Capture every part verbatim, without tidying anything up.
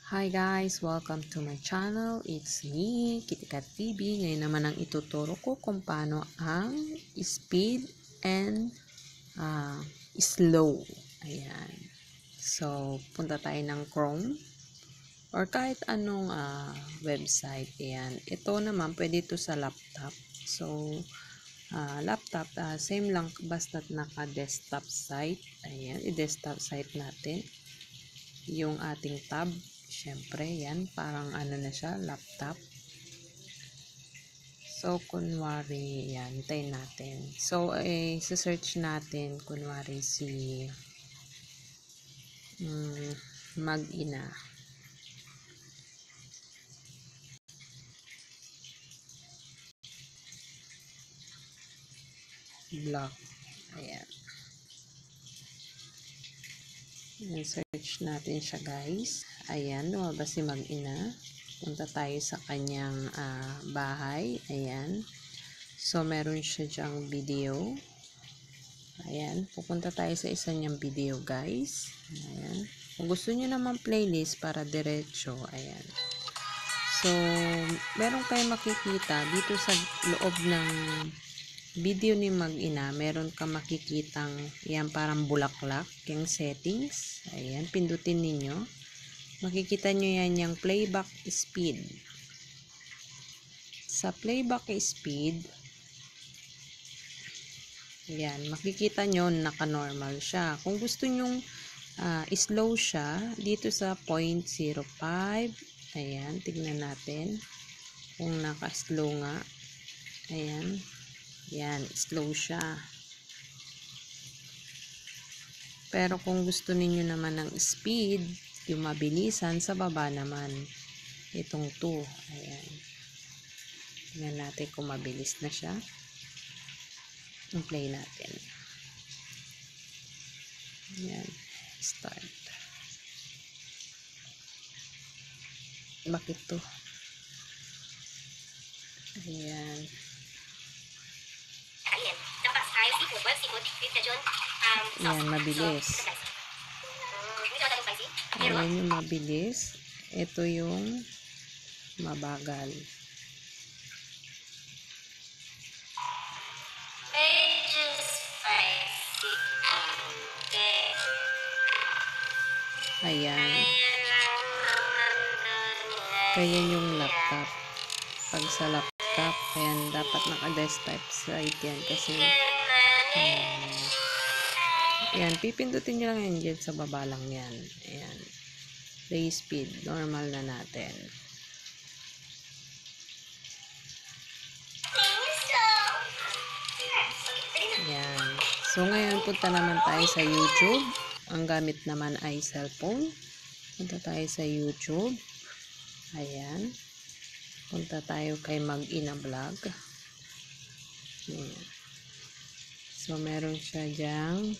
Hi guys! Welcome to my channel. It's me, KittyCat T V. Ngayon naman ang ituturo ko kung paano ang speed and uh, slow. Ayan. So, punta tayo ng Chrome or kahit anong uh, website. Ayan. Ito naman, pwede ito sa laptop. So, uh, laptop, uh, same lang basta't naka-desktop site. Ayan, i-desktop site natin yung ating tab. Siyempre, yan, parang ano na siya, laptop. So, kunwari, yan, hintayin natin. So, eh, search natin, kunwari, si um, Mag-ina. Block. Ayan. Search natin siya, guys. Ayan, lumabas si Mag-ina. Punta tayo sa kanyang uh, bahay. Ayan. So, meron siya dyang video. Ayan. Pupunta tayo sa isa niyang video, guys. Ayan. Kung gusto niyo naman playlist para diretso, ayan. So, meron tayong makikita dito sa loob ng video ni Mag-ina, meron ka makikitang yan parang bulaklak, yung settings. Ayan, pindutin ninyo. Makikita nyo yan yung playback speed. Sa playback speed, yan, makikita nyo naka-normal siya. Kung gusto nyong uh, slow siya, dito sa zero point zero five, ayan, tignan natin kung naka-slow nga. Ayan. Yan, slow siya. Pero kung gusto niyo naman ng speed, yung mabilisan, sa baba naman. Itong two. Ayan. Tingnan natin kung mabilis na siya. I-play natin. Ayan. Start. Bakit to? Ayan. Ayan, mabilis. Ayan yung mabilis. Ito yung mabagal. Ayan. Kaya yung laptop. Pag sa laptop, ayan, dapat naka-desktop site yan kasi um, ayan, pipindutin nyo lang yan dyan sa baba lang yan. Ayan. Play speed. Normal na natin. Ayan. So, ngayon, punta naman tayo sa YouTube. Ang gamit naman ay cellphone. Punta tayo sa YouTube. Ayan. Punta tayo kay Mag-ina Vlog. Ayan. So, meron siya dyang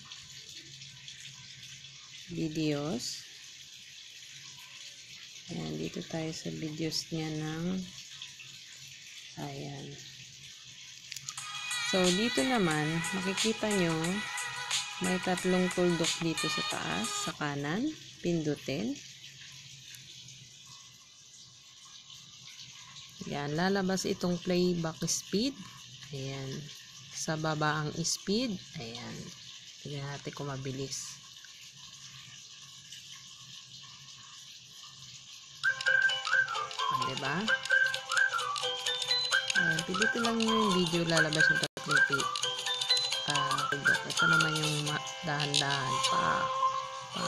videos. Ayan, dito tayo sa videos niya ng ayan. So, dito naman, makikita nyo, may tatlong tuldok dito sa taas, sa kanan. Pindutin. Ayan, lalabas itong playback speed. Ayan. Sa baba ang speed. Ayan. Tignan natin kung mabilis. Diba? Ayan, pilitin lang nyo yung video, lalabas yung tatlong pit. Uh, ito naman yung dahan-dahan. Pa. Pa.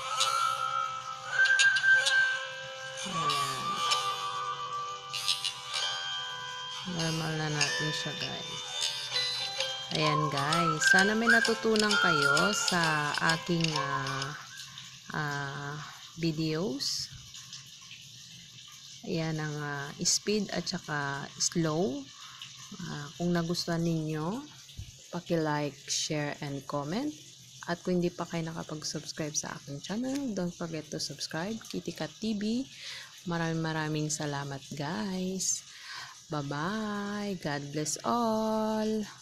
Ayan. Normal na natin siya, guys. Ayan, guys. Sana may natutunan kayo sa aking uh, uh, videos. Ayan ang uh, speed at saka slow. Uh, kung nagustuhan ninyo, paki-like, share, and comment. At kung hindi pa kayo nakapag-subscribe sa aking channel, don't forget to subscribe. KittyCat T V. Maraming maraming salamat, guys. Bye-bye. God bless all.